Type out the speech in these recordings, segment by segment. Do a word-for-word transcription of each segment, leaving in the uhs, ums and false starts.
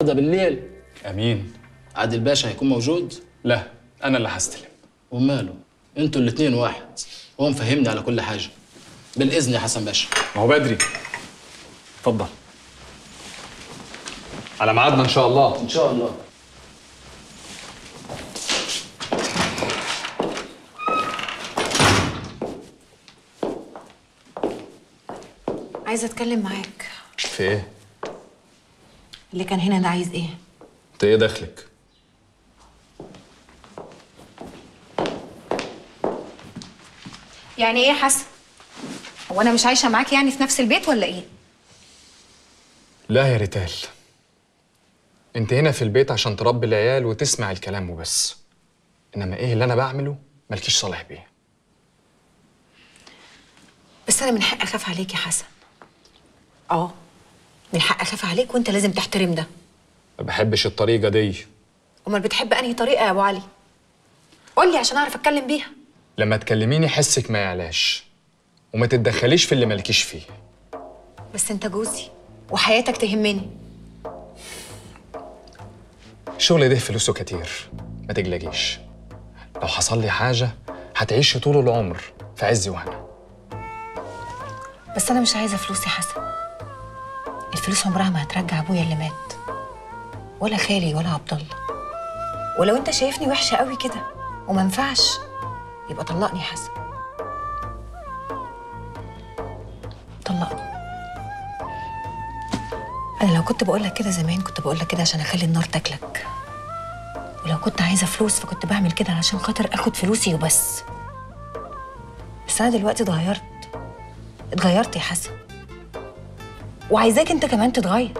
ده بالليل. امين. عادل باشا هيكون موجود؟ لا، انا اللي هستلم. وماله؟ انتوا الاتنين واحد، هو مفهمني على كل حاجه. بالاذن يا حسن باشا. ما هو بدري. اتفضل. على ميعادنا ان شاء الله. ان شاء الله. عايزه اتكلم معاك. في ايه؟ اللي كان هنا ده عايز ايه؟ انت ايه دخلك؟ يعني ايه يا حسن؟ هو انا مش عايشه معاك يعني في نفس البيت ولا ايه؟ لا يا ريتال، انت هنا في البيت عشان تربي العيال وتسمع الكلام وبس، انما ايه اللي انا بعمله مالكيش صالح بيه. بس انا من حق اخاف عليك يا حسن. اه، من حق اخاف عليك وانت لازم تحترم ده. ما بحبش الطريقه دي. امال بتحب انهي طريقه يا ابو علي؟ قول لي عشان اعرف اتكلم بيها. لما تكلميني حسك ما يعلاش، وما تتدخليش في اللي مالكيش فيه. بس انت جوزي وحياتك تهمني. الشغل ده فلوسه كتير، ما تقلقيش. لو حصل لي حاجه هتعيشي طول العمر في عز وهنا. بس انا مش عايزه فلوس يا حسن. الفلوس عمرها ما هترجع ابويا اللي مات، ولا خالي ولا عبد الله. ولو انت شايفني وحشه قوي كده وما ينفعش، يبقى طلقني يا حسن. طلقني. انا لو كنت بقول لك كده زمان كنت بقول لك كده عشان اخلي النار تاكلك، ولو كنت عايزه فلوس فكنت بعمل كده عشان خاطر اخد فلوسي وبس. بس انا دلوقتي اتغيرت. اتغيرت يا حسن، وعايزاك انت كمان تتغير.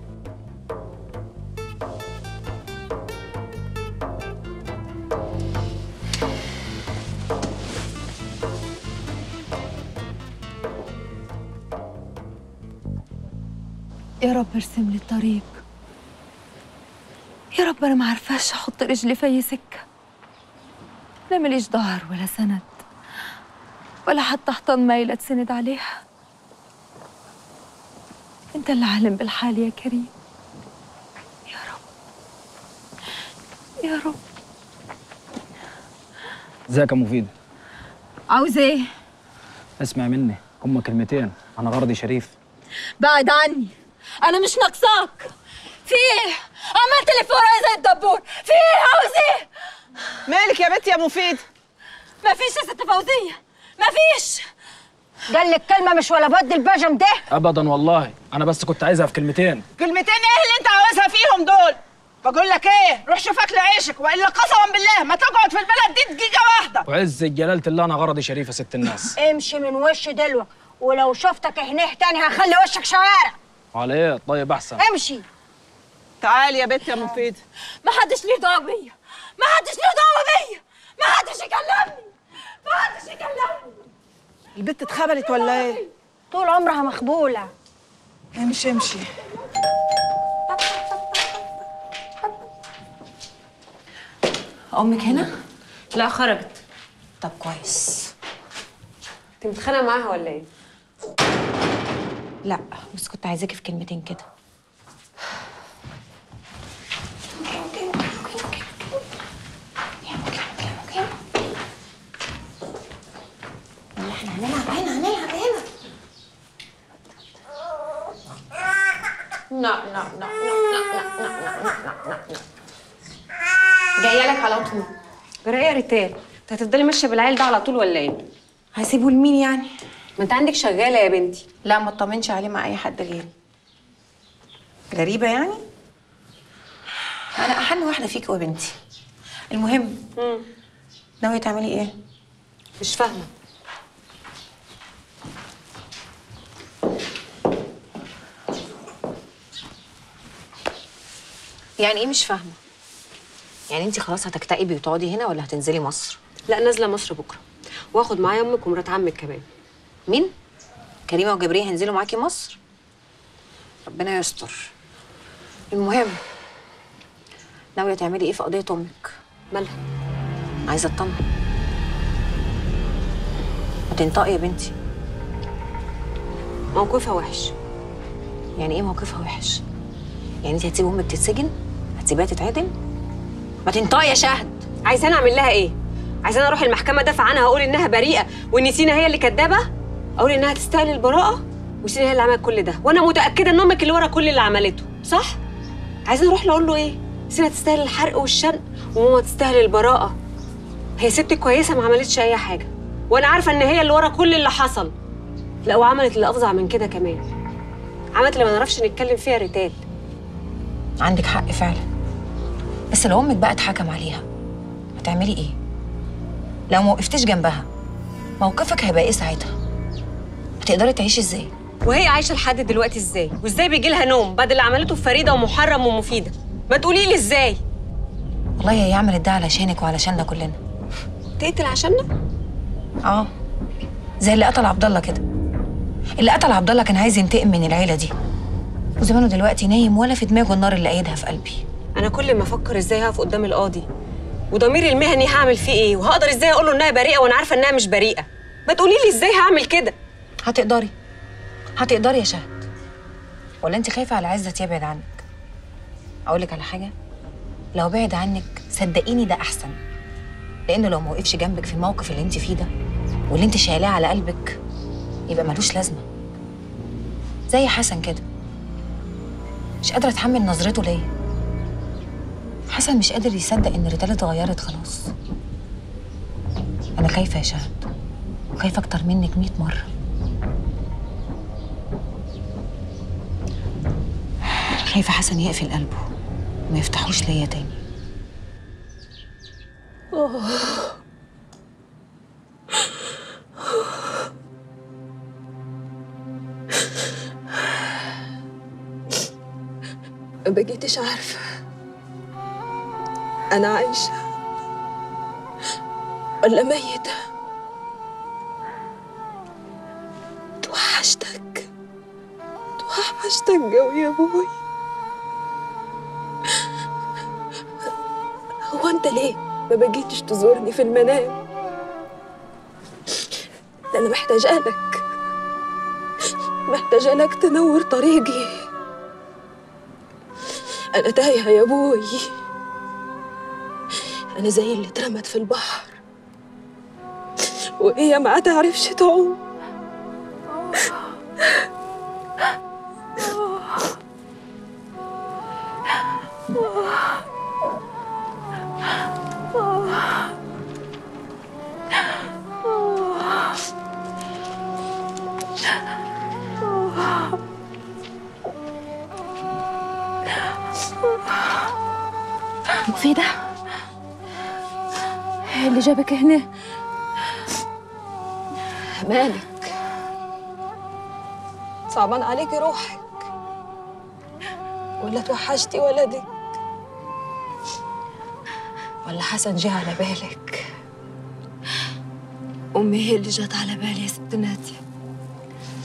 يا رب ارسم لي الطريق. يا رب انا ما عارفاش احط رجلي في اي سكه. لا ماليش ظهر ولا سند، ولا حتى حيطان مايله تسند عليها. انت اللي عالم بالحال يا كريم. يا رب يا رب. ازيك يا مفيدة؟ عاوز ايه؟ اسمع مني، هما كلمتين. انا غرضي شريف. بعد عني، انا مش ناقصاك. في ايه؟ عملت لي في ورايا زي الدبور. في ايه؟ عاوز ايه؟ مالك يا بنت يا مفيد؟ مفيش يا ست فوزيه، مفيش. قال لك كلمه مش ولا بد البجم ده؟ ابدا والله، انا بس كنت عايزها في كلمتين. كلمتين ايه اللي انت عاوزها فيهم دول؟ بقول لك ايه، روح شوف اكل عيشك، والا قسما بالله ما تقعد في البلد دي دقيقه واحده. وعز جلاله الله انا غرضي شريف يا ست الناس. امشي من وش دلوك، ولو شفتك هنيه تاني هخلي وشك شوارع. على ايه؟ طيب احسن. امشي. تعالي يا بنت يا مفيد. ما حدش ليه دعوه بيا، ما حدش ليه دعوه بيا، ما حدش يكلمني، ما حدش يكلمني. البت اتخبلت ولا ايه؟ طول عمرها مخبوله. امشي امشي. امك هنا؟ لا خرجت. طب كويس. انت متخانقه معاها ولا ايه؟ لا بس كنت عايزاكي في كلمتين كده. احنا هنلعب هنا، هنلعب هنا. لا لا لا لا لا لا لا لا لا. جايه لك على طول. جرى ايه يا ريتال؟ انت هتفضلي ماشيه بالعيل ده على طول ولا ايه؟ هسيبه لمين يعني؟ ما انت عندك شغاله يا بنتي. لا ما اطمنش عليه مع اي حد غيري. غريبه يعني؟ انا احن واحده فيكي يا بنتي. المهم امم ناويه تعملي ايه؟ مش فاهمه. يعني ايه مش فاهمه؟ يعني انت خلاص هتكتئبي وتقعدي هنا ولا هتنزلي مصر؟ لا نازله مصر بكره، واخد معايا امك ومرات عمك كمان. مين؟ كريمه وجبريه هينزلوا معاكي مصر؟ ربنا يستر. المهم ناويه تعملي ايه في قضيه امك؟ مالها؟ عايزه اطمن. ما تنطقي يا بنتي. موقفها وحش. يعني ايه موقفها وحش؟ يعني انت هتسيب امك تتسجن؟ هتسيبها تتعدم؟ ما تنطقي يا شهد. عايزاني اعمل لها ايه؟ عايزاني اروح المحكمه ادافع عنها واقول انها بريئه وان سينا هي اللي كدابه؟ اقول انها تستاهل البراءه وسينا هي اللي عملت كل ده، وانا متاكده ان امك اللي ورا كل اللي عملته، صح؟ عايزاني اروح اقول له ايه؟ سينا تستاهل الحرق والشنق وماما تستاهل البراءه. هي ست كويسه ما عملتش اي حاجه، وانا عارفه ان هي اللي ورا كل اللي حصل. لا وعملت اللي افظع من كده كمان، عملت اللي ما نعرفش نتكلم فيها ريتال. عندك حق فعلا، بس لو امك بقى اتحكم عليها هتعملي ايه؟ لو ما وقفتيش جنبها موقفك هيبقى ايه ساعتها؟ هتقدري تعيشي ازاي؟ وهي عايشه لحد دلوقتي ازاي؟ وازاي بيجي لها نوم بعد اللي عملته في فريده ومحرم ومفيده؟ ما تقولي لي ازاي؟ والله هي عملت ده علشانك وعلشاننا كلنا. تقتل عشاننا؟ اه، زي اللي قتل عبد الله كده. اللي قتل عبد الله كان عايز ينتقم من العيله دي، وزمانه دلوقتي نايم ولا في دماغه النار اللي قايدها في قلبي. انا كل ما افكر ازاي هقف قدام القاضي وضميري المهني هعمل فيه ايه، وهقدر ازاي اقول له انها بريئه وانا عارفه انها مش بريئه. ما تقولي لي ازاي هعمل كده؟ هتقدري هتقدري يا شهد، ولا انت خايفه على عزت يبعد عنك؟ اقول لك على حاجه، لو بعد عنك صدقيني ده احسن، لانه لو ما وقفش جنبك في الموقف اللي انت فيه ده واللي انت شايلاه على قلبك يبقى ملوش لازمه. زي حسن كده، مش قادره اتحمل نظرته ليا. حسن مش قادر يصدق ان ريتال اتغيرت خلاص. انا خايفه يا شهد، وخايفه اكتر منك مية مره. خايفه حسن يقفل قلبه وما يفتحوش ليا تاني. ما بقيتش عارفه انا عايشه ولا ميته. توحشتك توحشتك قوي يا ابوي. هو انت ليه ما بقيتش تزورني في المنام؟ ده انا محتاجه لك، محتاجه لك تنور طريقي. انا تايهه يا ابوي، انا زي اللي اترمت في البحر وهي ما تعرفش تعوم. مفيدة، اللي جابك هنا؟ مالك؟ صعبان عليكي روحك ولا توحشتي ولدك ولا حسن جه على بالك؟ أمي هي اللي جت على بالي يا ست نادية.